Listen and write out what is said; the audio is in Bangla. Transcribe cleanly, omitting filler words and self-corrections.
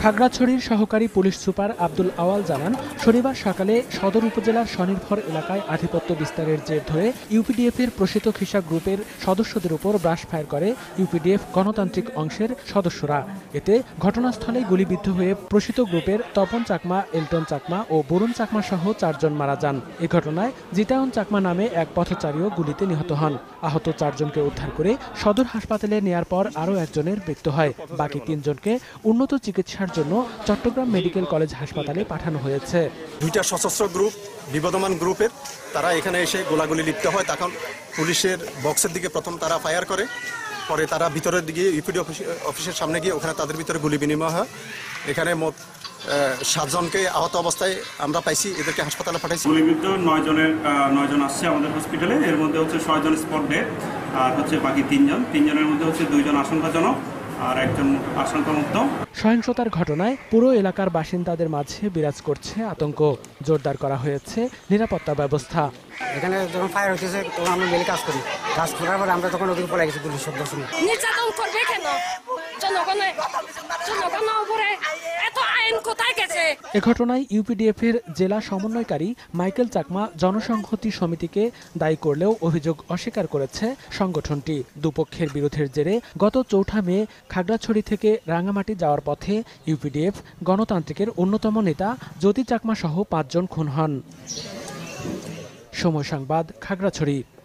খাগড়াছড়ির সহকারী পুলিশ সুপার আব্দুল আওয়াল জানান, শনিবার সকালে সদর উপজেলার স্বনির্ভর এলাকায় আধিপত্য বিস্তারের জের ধরে ইউপিডিএফের প্রসিত খিসা গ্রুপের সদস্যদের উপর ব্রাশ ফায়ার করে ইউপিডিএফ গণতান্ত্রিক অংশের সদস্যরা। এতে ঘটনাস্থলে গুলিবিদ্ধ হয়ে প্রসিত গ্রুপের তপন চাকমা, এলটন চাকমা ও বরুণ চাকমা সহ 4 জন মারা যান। এ ঘটনায় জিতায়ন চাকমা নামে এক পথচারীও গুলিতে নিহত হন। আহত 4 জনকে উদ্ধার করে সদর হাসপাতালে নেয়ার পর আরও একজনের মৃত্যু হয়। বাকি 3 জনকে উন্নত চিকিৎসার জন্য চট্টগ্রাম মেডিকেল কলেজ হাসপাতালে পাঠানো হয়েছে। 2টা সশস্ত্র গ্রুপ, বিবদমান গ্রুপের তারা এখানে এসে গোলাগুলি লিপ্ত হয়। তখন পুলিশের বক্সের দিকে প্রথম তারা ফায়ার করে, পরে তারা ভিতরের দিকে ইউপিডি অফিসের সামনে গিয়ে ওখানে তাদের ভিতরে গুলি বিনিময় হয়। এখানে মোট 7 জনকে আহত অবস্থায় আমরা পাইছি, এদেরকে হাসপাতালে পাঠাইছি। গুলিবিদ্ধ 9 জন আসছে আমাদের হসপিটালে। এর মধ্যে হচ্ছে 6 জন স্পট ডেড, আর হচ্ছে বাকি 3 জন। 3 জনের মধ্যে হচ্ছে 2 জন আশঙ্কাজনক আর 1 জন আশঙ্কামুক্ত। সহিংসতার ঘটনায় পুরো এলাকার বাসিন্দাদের মাঝে বিরাজ করছে আতঙ্ক। জোরদার করা হয়েছে নিরাপত্তা ব্যবস্থা। এখানে যখন ফায়ার হচ্ছে তখন আমরা মিলে কাজ করি, কাজ করার পরে আমরা তখন ওদিকে পড়ে গেছি পুলিশ শব্দ শুনে। নির্যাতন করবে কেন? জনগণের উপরে এত আইন কোথায় গেছে? এ ঘটনায় ইউপিডিএফের জেলা সমন্বয়কারী মাইকেল চাকমা জনসংহতি সমিতিকে দায়ী করলেও অভিযোগ অস্বীকার করেছে সংগঠনটি। দুপক্ষের বিরোধের জেরে গত 4 মে খাগড়াছড়ি থেকে রাঙামাটি যাওয়ার পথে ইউপিডিএফ গণতান্ত্রিকের অন্যতম নেতা জ্যোতি চাকমা সহ 5 জন খুন হন। সময় সংবাদ, খাগড়াছড়ি।